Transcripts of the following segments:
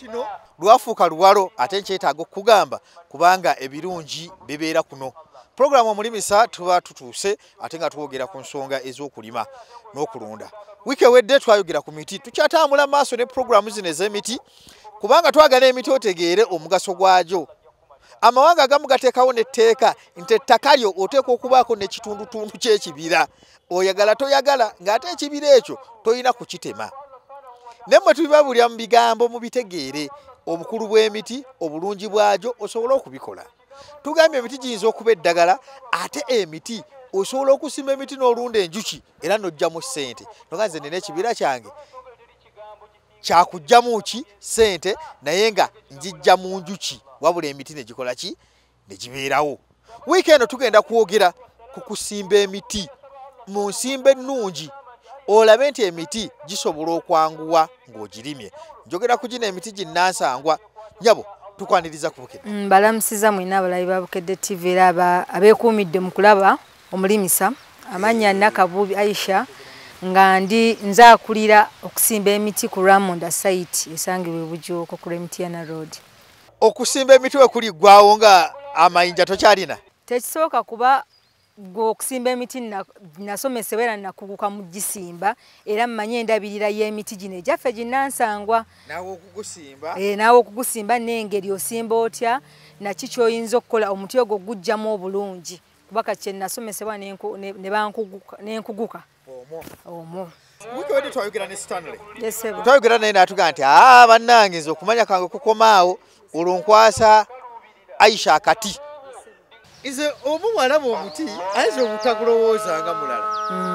kino lwafuuka luwalo ate nkyetaaga okugamba kubanga ebirungi bibeera kuno. Programu Omulimisa tuba tutuuse ate nga twogera ku nsonga ez'okulima n'okulunda. Wiiki ewedde twayogera ku miti, tukyatambula maaso ne programu zino ez'emiti kubanga twagala emiti otegeere omugaso gwagyo. Amawanga agamu gateekawo n'etteeka nti ettaka lyo oteekwa okubaako n'ekitundutundu ky'ekibira. Oyagala toyagala ng'ate ekibira ekyo toyina kukitema. Ne mmwe tubibabulira mu bigambo mubitegeere obukulu bw'emiti, obulungi bwagyo osobola okubikola. Tugambye emiti giyinza okuba eddagala ate emiti osobola okusimba emiti n'olunda enjuki era n'ojjamu ssente. Noganze nina ekibira kyange kyakujjamu ki ssente naye nga njijja mu njuki wabula emiti ne gikola ki ne gibeerawo. Wiiki eno tugenda kwogera ku kusimba emiti mu nsimba ennungi olabe nti emiti gisobola okwanguwa ng'ogirimye. Njogera ku gino emiti ginnansangwa. Nyabo tukwaniriza ku Bukedde. Mbalamusiza mwina abalabi ba Bukedde TV era abeekuumidde mu kulaba Omulimisa. Amannya Nakabubi Aisha nga nzaakulira okusimba emiti ku Ramonda site esangibwa Bujuuko ku Remitiana Road. Okusimba emiti we kuli ggwawo nga amayinja tokyalina? Tekisooka kuba okusimba emiti nasomesebwa era nakuguka mu gisimba era mmanye endabirira y'emiti gino egyaffe ginnansangwa. Naawe okugusimba? Naawe okugusimba n'engeri osimba otya naki ky'oyinza okukola omuti ogwo gujjamu obulungi kuba kati nasomesebwa n'enkuguka. Omwo. Wiiki ewedde twayogera ne Stanley. Yes, sir. Twayogera naye n'atugamba nti bannange nze okumanya kange kukomaawo olwo nkwasa Aisha akati. Ize omuwalaba omuti ayinza obutagulowooza nga mulala.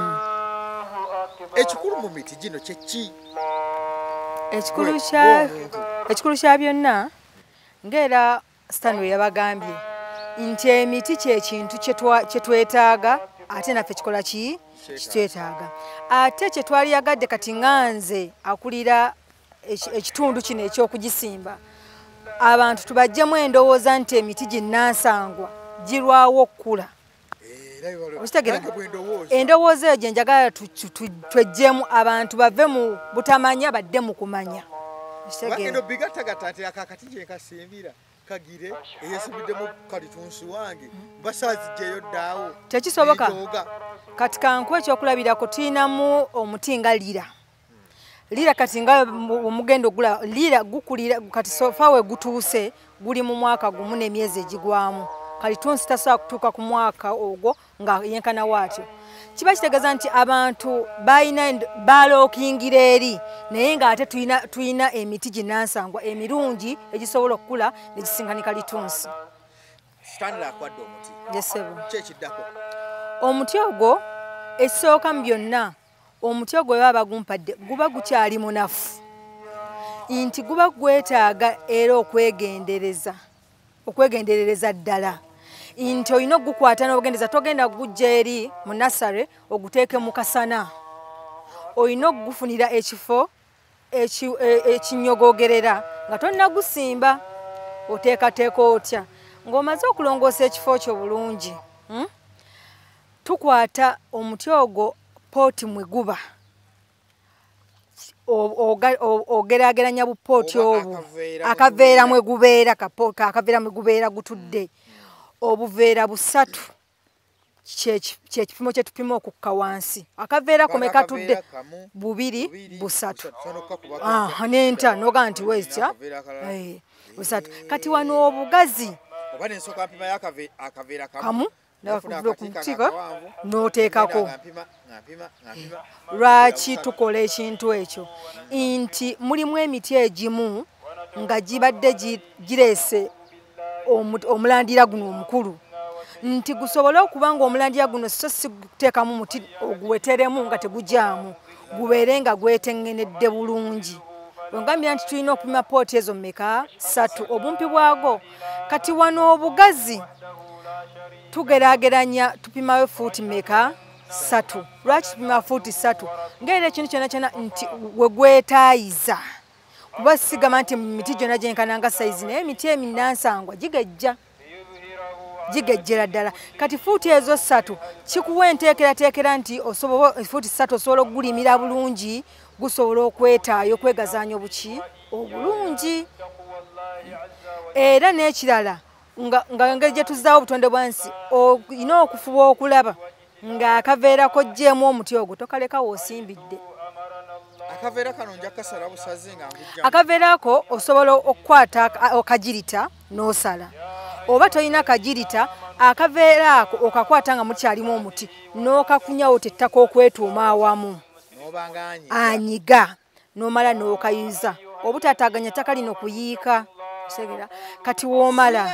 Ekikulu mu miti gino kye ki? Ekikulu kya byonna ng'era Stanley yabagambye nti emiti ky'ekintu kye twetaaga ate naffe kikola ki kitwetaaga. Ate kye twali yagadde kati nganze akulira ekitundu kino ekyokugisimba abantu tubajjemu endowooza nti emiti ginnansangwa girwawo okukula. Endowooza eyo gye njagala twejjemu abantu bave mu butamanya badde mu kumanya. Eno bigattagatta nti akakati gye nkasimbira kagire eyesibiddemu kalitunsi wange basaazijjeyo ddaawo. Tekisoboka. Kati kankuwa ekyokulabirako tulinamu omuti nga lira. Lira kati nga omugendo ogula lira gukulira kati sofa we gutuuse guli mu mwaka gumu n'emyezi egigwamu. Kalitunsi tasobola kutuuka ku mwaka ogwo nga yenkana waatyo. Kiba kitegeeza nti abantu balookingira eri naye ng'ate tulina emiti ginnansangwa emirungi egisobola okukula ne gisinkana kalitunsi. Stanley akwadde omuti. Yes, sir. Kyekiddako? Omuti ogwo ekisooka mu byonna omuti ogwo bwe baba gumpadde guba gukyali munafu nti guba gwetaaga era okwegenderereza ddala nti olina okugukwata n'obugendeza togenda gujja eri mu nasare oguteeke mu kasana. Olina okugufunira ekifo ekinnyogogerera nga tonnagusimba oteekateeka otya. Ng'omaze okulongoosa ekifo kyo bulungi tukwata omuti ogwo pooti mwe guba ogeraageranya bupooti obwo akaveera mwe gubeera gutudde obuveera 3 kyekipimo kye tupima okukka wansi. Akaveera kome katudde 2 3 n'enta noga nti wekya 3 kati wano obugazi kamu n'oteekako. Lwaki tukola ekintu ekyo? Nti mulimu emiti egimu nga gibadde gireese omulandira guno omukulu nti gusobole okuba nga omulandira guno so si guteekamu muti oguweteremu nga tegujaamu gubeere nga gweteŋŋenedde bulungi. Ngambye nti tulina okupima pooti ezo mmeka 3 obumpi bwago. Kati wano obugazi tugeraageranya tupimayo fuuti mmeka 3. Lwaki tupima fuuti 3? Ng'era ekintu kyonna nti we gwetaayiza kuba sigamba nti miti gyonna gyenkana nga sayizi naye emiti eminnansangwa gigejjera ddala. Kati fuuti ezo 3 kikuwa enteekerateekera nti fuuti 3 osobola okugulimira bulungi gusobola okwetaayo okwegazaanya obuki obulungi. Era n'ekirala nga ngeri gye tuzzaawo obutonde bwansi olina okufuba okulaba ng'akaveera kojjeemu omuti ogwo tokaleka woosimbidde. Akaveera kano nja kasala busaze nga ngujja. Akaveera ako osobola okukwata okagirita n'osala. Oba tolina kagirita, akaveera ako okakwata nga mukyalimu omuti n'okakunyawo tettaka okwetuuma awamu. N'obanga anyiga n'omala n'okayuza. Obutaataaganya ttaka lino kuyiika. Kati woomala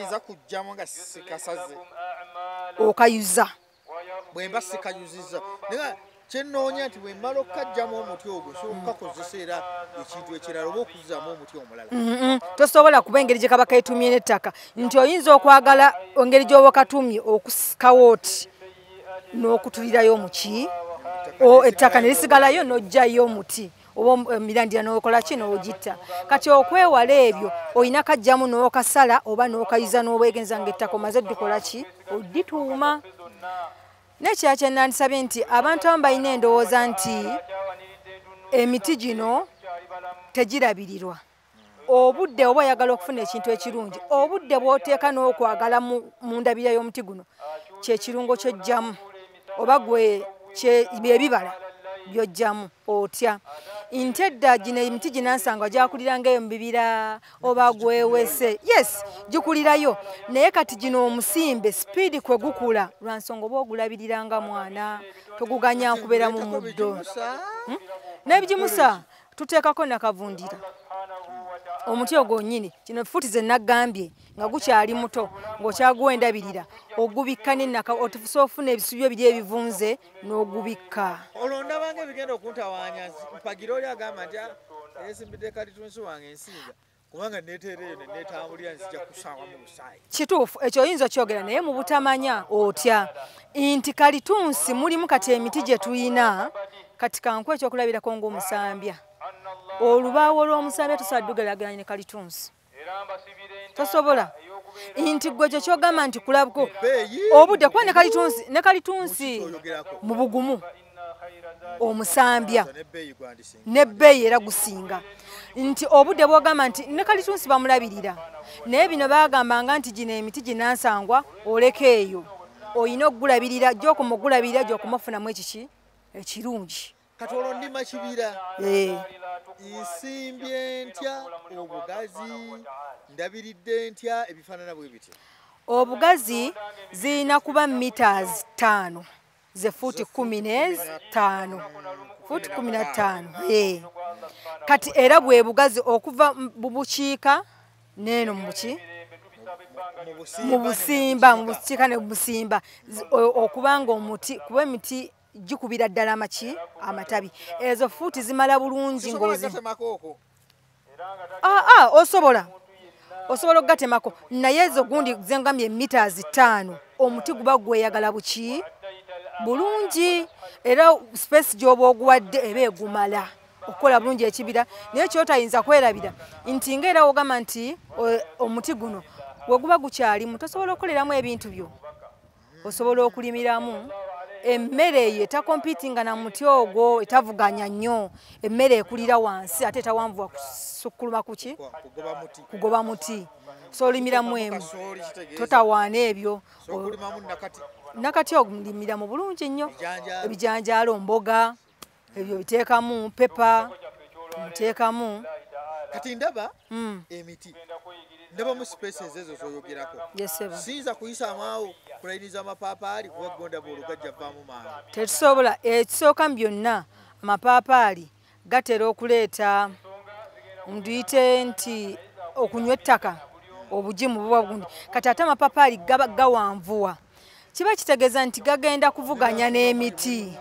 okayuza. Bwemba sikayuzizza. Kyenoonya nti bwe mmala okukajjamu omuti ogwo sobola okukozesa era ekintu ekirala oba okuzzaamu omuti omulala. Tosobola kuba engeri gye kaba keetumye n'ettaka nti oyinza okwagala engeri gy'oba okatumye okusikawo oti n'okutulirayo omuki ettaka ne lisigalayo n'oggyayo omuti oba emirandira n'okola ki n'ogitta. Kati okwewala ebyo olina kajjamu n'okasala oba n'okayuza n'obwegenza ng'ettaka omaze dukola ki odituuma. N'ekirala kye nandisabye nti abantu abamu balina endowooza nti emiti gino tegirabirirwa. Obudde oba oyagala okufuna ekintu ekirungi, obudde bw'oteeka n'okwagala mu ndabirira y'omuti guno kye kirungo ky'ojjamu oba gwe by'ebibala by'ojjamu otya. Nti edda gino emiti ginansanga gyakulirangaeyo mu bibira oba gwewese. Yes, gikulirayo. Naye kati gino omusimbe sipiidi kwe gukula lwa nsonga oba ogulabiriranga mwana toguganya nkubeera mu muddo. N'ebigimusa tuteekako nakavundira. Omuti ogwo nnyini kino fuuti ze nagambye nga gukyali muto ng'okyaguwa endabirira ogubikka n'ennaka otufusa ofuna ebisubi ebiri ebivunze n'ogubikka. Olwo ndabanga ebigenda okuntawaanya mpagira oli agamba nti esimbidde kalitunsi wange ensinga kubanga neeteereyo neetambulira nzija kusaawa mu lusaayi. Kituufu ekyo oyinza okyogera naye mu butamanya otya nti kalitunsi mulimu kati emiti gye tuyina kati kanku ekyokulabirako ng'omusambya. Olubaawo lw'omusambya tusaddugeraganya ne kalitunsi. Tosobola nti gwe kye kyogamba nti kulabko obudde kuba ne kalitunsi mu bugumu omusambya n'ebbeeyi era gusinga. Nti obudde bw'ogamba nti ne kalitunsi bamulabirira naye bino baagambanga nti gino emiti ginansangwa oleka eyo olina okugulabirira gy'okoma ogulabirira gy'okomafunamu ekiki ekirungi. Kati olwo ndima kibira nsimbye ntya obugazi ndabiridde ntya ebifaanana bwe bityo. Obugazi zirina kuba meters 5 ze fuuti 15 fuuti 15. Kati era bwe bugazi okuva mu bukiika n'eno mu buki mu busimba mu bukiika ne mu busimba okubanga omuti kuba emiti gikubira ddala amaki amatabi ezo fuuti zimala bulungi ngozi. Osobola okugatemako naye ezo gundi zengambye meters 5 omuti guba gweyagala buki bulungi era space gy'oba oguwadde eba egumala okukola bulungi ekibira. Naye kyotayinza kwerabira nti ngaera wogamba nti omuti guno we guba gukyalimu tosobola okukoleramu ebintu byo. Osobola okulimiramu emmere eyo etakompitinga na muti ogwo etavuganya nnyo emmere ekulira wansi ate etawanvuwa kusukkuluma kuki kugoba muti so olimiramu emu totawaana ebyo nakati olimira mu bulungi nnyo ebijanjaalo mboga ebyo biteekamu pepa muteekamu. Kati ndaba emiti ndaba mu spaces ezo zoyogerako siyinza kuyisaamu awo kulayiniza amapaapaali kuba gonda bw'olugajja vaamu maanyi. Tetusobola ekisooka mu byonna amapaapaali gatera okuleeta nduyite nti okunywa ettaka obugimu buba bugundi. Kati ate amapaapaali gaba gawanvuwa kiba kitegeeza nti gagenda kuvuganya n'emiti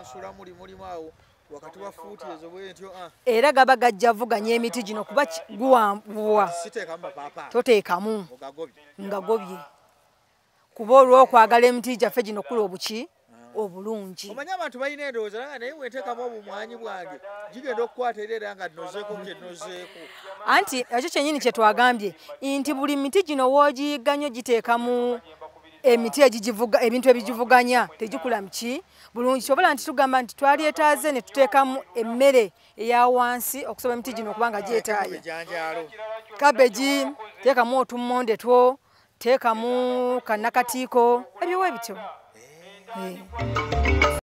era gaba gajja vuganya emiti gino kuba guwanvuwa toteekamu nga gobye kuba olw'okwagala emiti gyaffe gino kula obuki obulungi. Omanyi abantu balina endowooza naye bweteekamu obumwanyi bwange gigenda okukwata era nga nozeeko bye nozeeko. Anti ekyo kyennyini kye twagambye nti buli miti gino w'ogiyiga nnyo giteekamu emiti egijivuga ebintu ebijivuganya tejikula mki bulungi kyobola nti tugamba nti twalyetaaze ne tuteekamu emmere eya wansi okusoba emiti gino okubanga gyetaaya kabeji teekamu otummonde two teekamu kannakatiiko ebyowe bityo